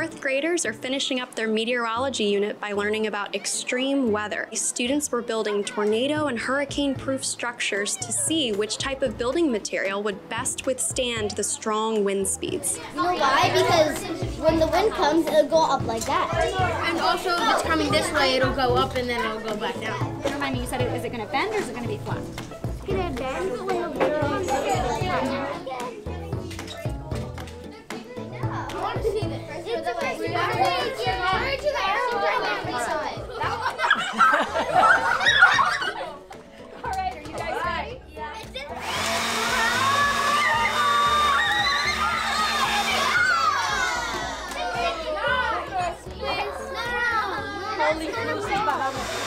Fourth graders are finishing up their meteorology unit by learning about extreme weather. Students were building tornado and hurricane-proof structures to see which type of building material would best withstand the strong wind speeds. You know why? Because when the wind comes, it'll go up like that. And also, if it's coming this way, it'll go up and then it'll go back down. Remind me, you said, is it going to bend or is it going to be flat? It's going to bend a little bit. Holy Crucified.